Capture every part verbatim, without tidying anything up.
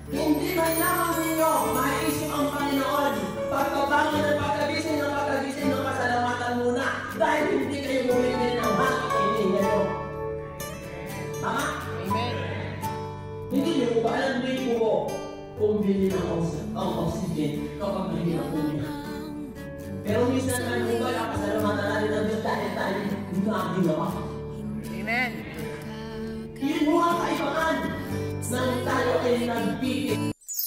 Hindi man lamang ninyo maisip ang Panginoon. Pagkabangon at pagkagising ng pagkagising ng kasalamatan muna. Dahil hindi kayo bumibili ng hangin hininga nyo. Tama? Amen. Hindi nyo ba alam din po kung bili ng oxygen kapag hindi na pumiyak. Pero minsan man mo ba ang kasalamatan natin ng Diyos dahil tayo naginawa. Amen. Yun mo ang kaibahan nang tayo ay nagpipit.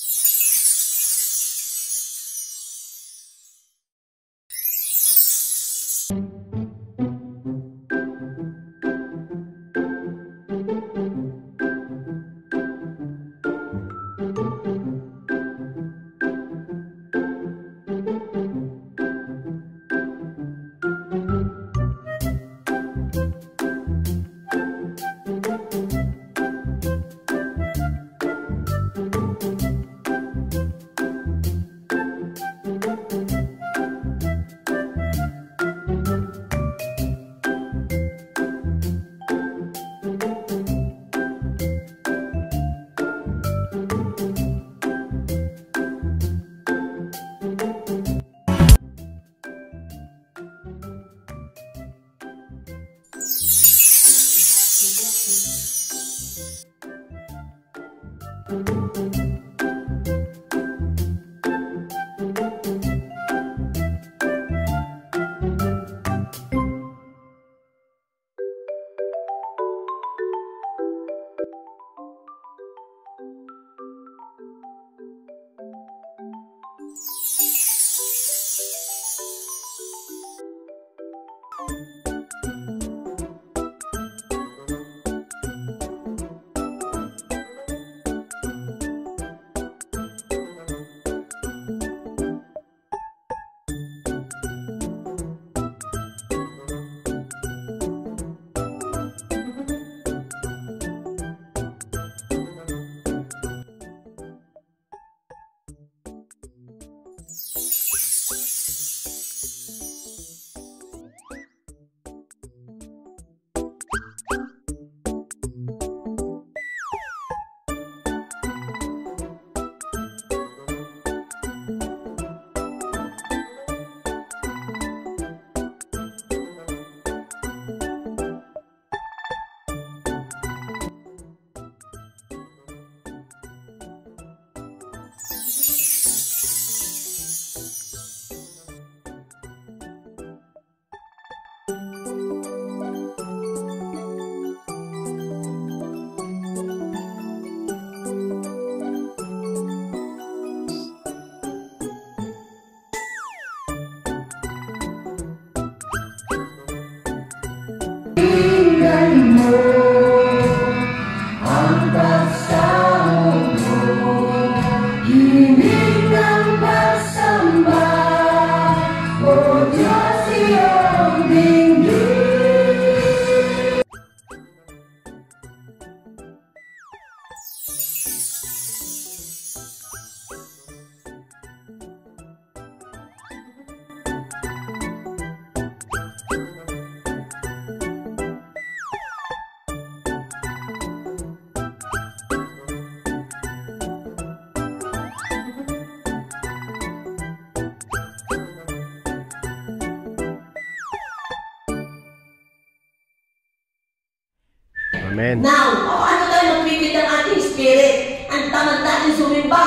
Amen. Now, paano tayo magpipit ng ating spirit? Ang tamad natin sumimba.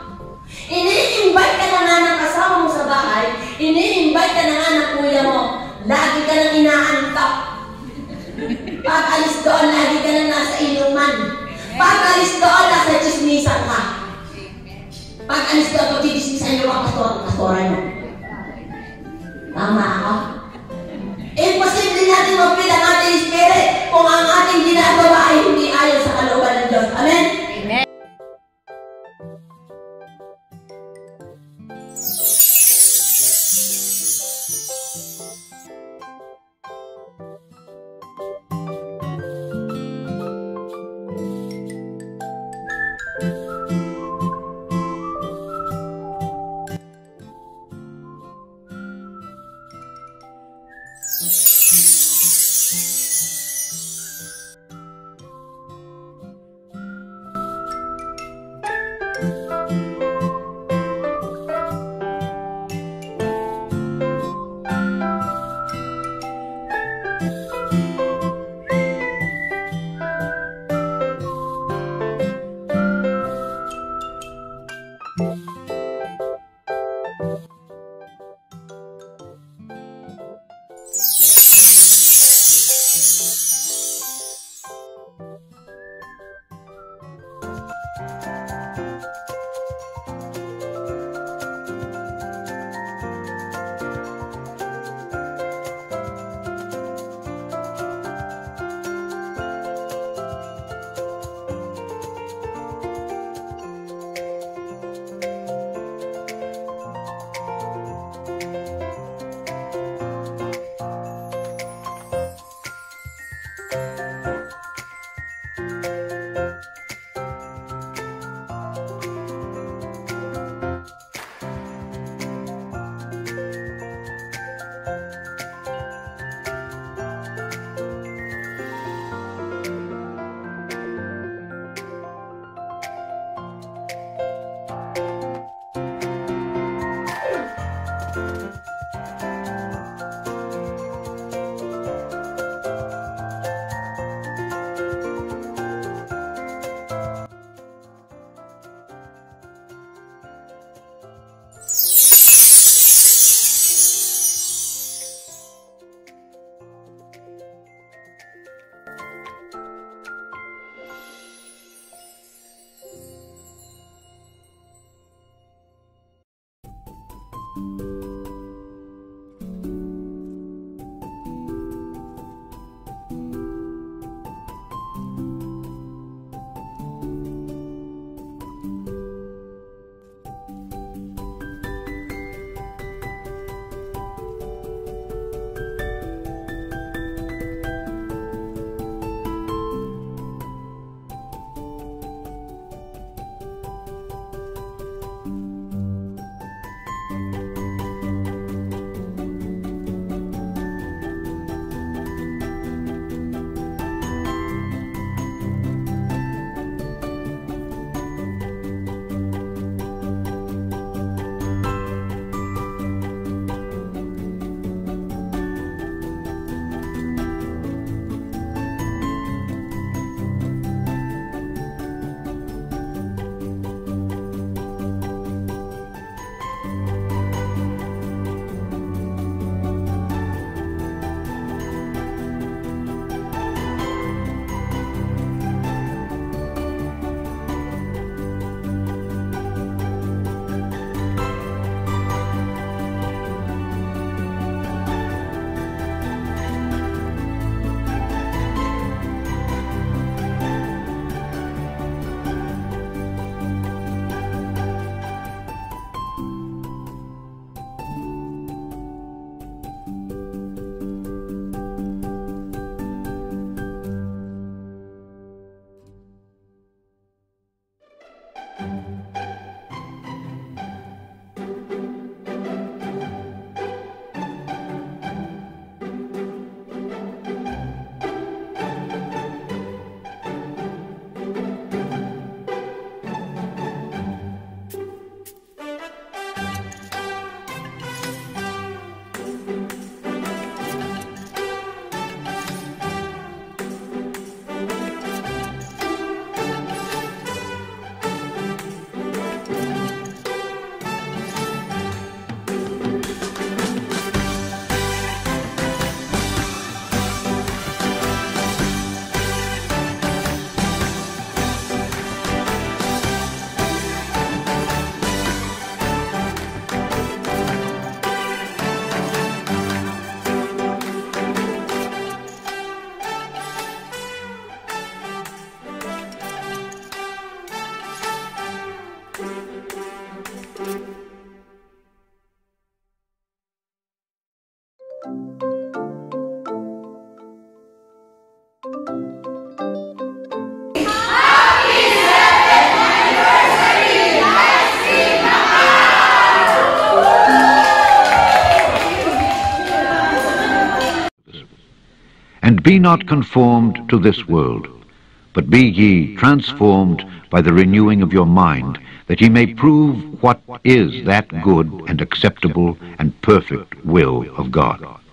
Ini-invite ka na nga ng kasama mo sa bahay. Ini-invite ka na nga ng kuya mo. Lagi ka nang inaantok. Pag alis doon, lagi ka nang nasa inuman. Pag alis doon, nasa chismisan ka. Pag alis doon, pag chismisan yung mga pastor, pastoran mo. Tama ako? Imposible natin magpit ang ating spirit kung ang ating ginagawa ay hindi ayon sa kalooban ng Diyos. Amen? Amen. And be not conformed to this world, but be ye transformed by the renewing of your mind, that ye may prove what is that good and acceptable and perfect will of God.